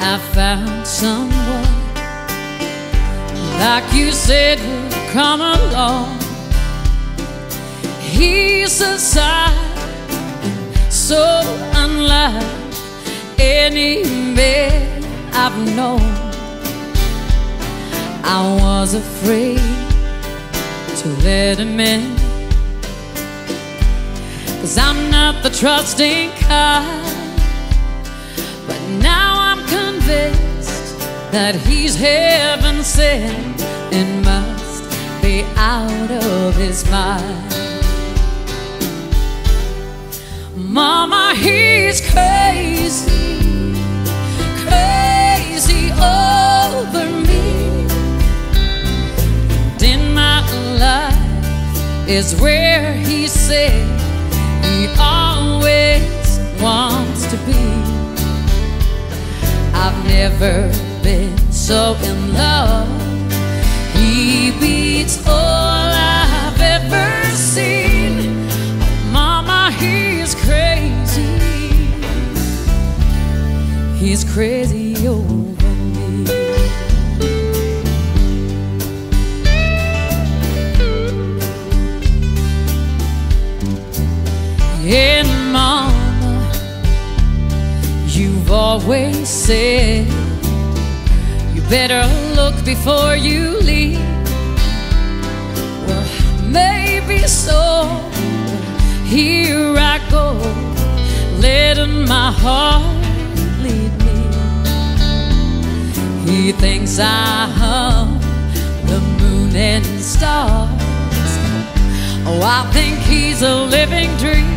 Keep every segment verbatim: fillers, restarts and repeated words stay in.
I found someone like you said would come along. He's a sight so unlike any man I've known. I was afraid to let him in, 'cause I'm not the trusting kind. But now I'm convinced that he's heaven sent and must be out of his mind. Mama, he's crazy, crazy over me. And in my life is where he said he always wants to be. I've never been so in love. He beats all I've ever seen. Oh, Mama, he's crazy. He's crazy over me. And Mama, you've always said you better look before you leave. Well, maybe so. Here I go, letting my heart lead me. He thinks I hum the moon and stars. Oh, I think he's a living dream.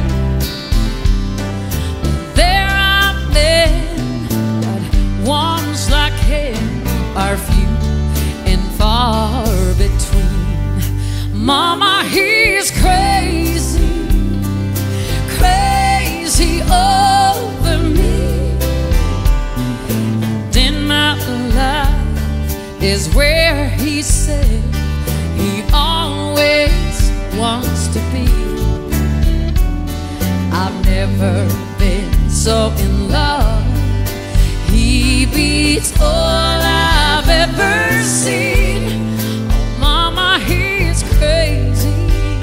There are men, but ones like him are few and far between. Mama, he's crazy, crazy over me. And in my life is where he said he always wants to be. I've never been so in love. He beats all I've ever seen. Oh, Mama, he's crazy.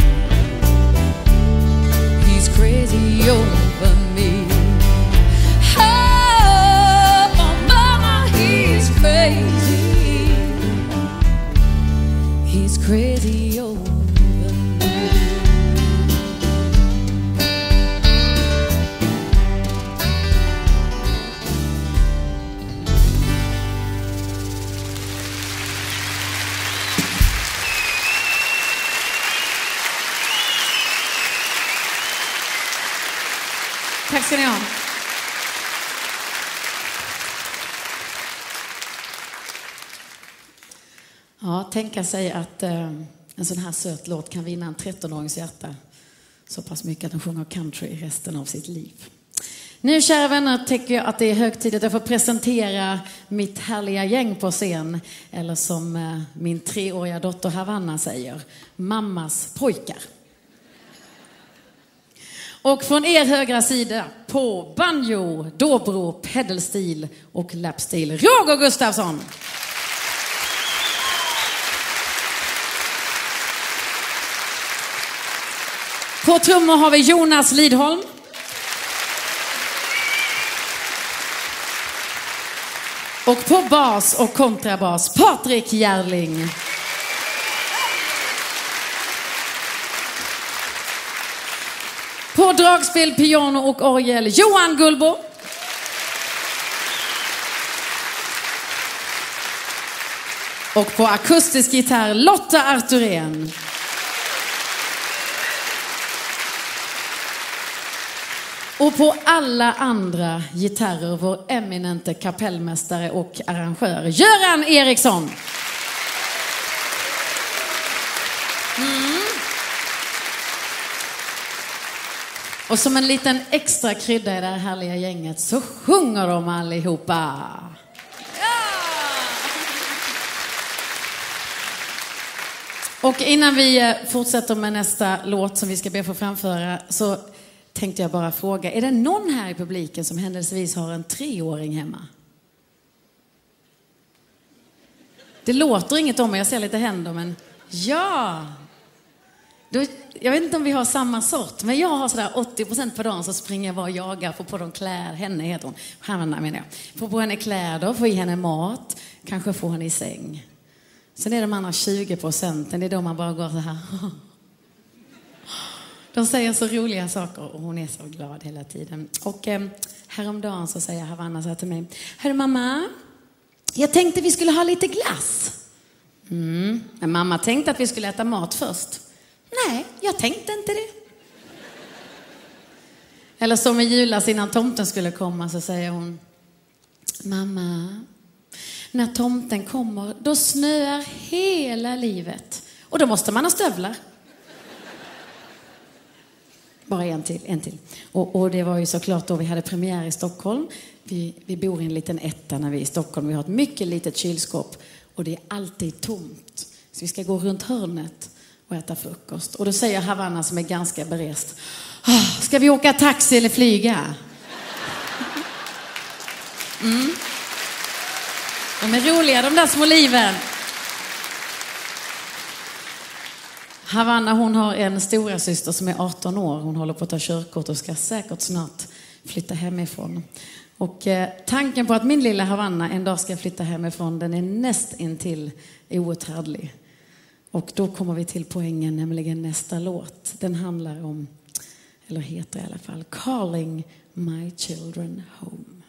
He's crazy over me. Oh, Mama, he's crazy. He's crazy over me. Tack ska ni ha. Ja, tänka sig att eh, en sån här söt låt kan vinna en tretton-årings hjärta så pass mycket att de sjunger country resten av sitt liv. Nu, kära vänner, tycker jag att det är hög tid att jag får presentera mitt härliga gäng på scen. Eller som eh, min treåriga dotter Havanna säger, mammas pojkar. Och från er högra sida på banjo, dobro, pedalstil och lapstil, Roger Gustafsson. På trummor har vi Jonas Lidholm. Och på bas och kontrabas, Patrik Järling. På dragspel, piano och orgel, Johan Gullbo. Och på akustisk gitarr, Lotta Arturén. Och på alla andra gitarrer, vår eminente kapellmästare och arrangör, Göran Eriksson. Mm. Och som en liten extra krydda i det här härliga gänget så sjunger de allihopa. Ja! Och innan vi fortsätter med nästa låt som vi ska be få framföra så tänkte jag bara fråga, är det någon här i publiken som händelsevis har en treåring hemma? Det låter inget om mig, jag ser lite händer, men ja. Då, jag vet inte om vi har samma sort, men jag har sådär åttio procent på dagen så springer jag bara och jagar, får på dem kläder, henne heter hon, Hanna menar jag. Får på henne kläder, får i henne mat, kanske får henne i säng. Sen är de andra tjugo procenten, det är då man bara går så här. De säger så roliga saker och hon är så glad hela tiden. Och eh, häromdagen så säger Havanna så här till mig. Hörru mamma, jag tänkte vi skulle ha lite glass. Mm. Men mamma tänkte att vi skulle äta mat först. Nej, jag tänkte inte det. Eller som i julas innan tomten skulle komma så säger hon. Mamma, när tomten kommer då snöar hela livet. Och då måste man ha stövlar. Bara en till, en till. Och, och det var ju såklart då vi hade premiär i Stockholm. Vi, vi bor i en liten etta när vi är i Stockholm. Vi har ett mycket litet kylskåp. Och det är alltid tomt. Så vi ska gå runt hörnet och äta frukost. Och då säger Havanna som är ganska berest. Oh, ska vi åka taxi eller flyga? Mm. De är roliga, de där små liven. Havanna, hon har en stora syster som är arton år. Hon håller på att ta körkort och ska säkert snart flytta hemifrån. Och eh, tanken på att min lilla Havanna en dag ska flytta hemifrån, den är näst intill outhärdlig. Och då kommer vi till poängen, nämligen nästa låt. Den handlar om, eller heter i alla fall, Calling My Children Home.